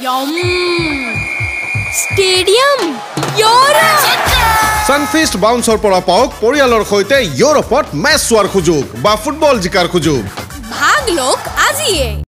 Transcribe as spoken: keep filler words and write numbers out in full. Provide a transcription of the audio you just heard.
यम stadium Europe सानफिस्ट bouncer পৰা পাওক পৰিয়ালৰ সৈতে ইউৰোপত মেচ চোৱাৰ সুযোগ বা ফুটবল জিকাৰ সুযোগ ভাগ লোক আজিয়ে।